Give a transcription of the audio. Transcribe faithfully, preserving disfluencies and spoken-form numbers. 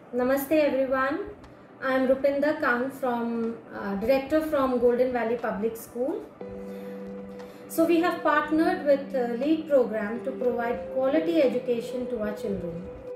Namaste everyone. I am Rupinder Kang from uh, Director from Golden Valley Public School. So we have partnered with uh, LEAD program to provide quality education to our children.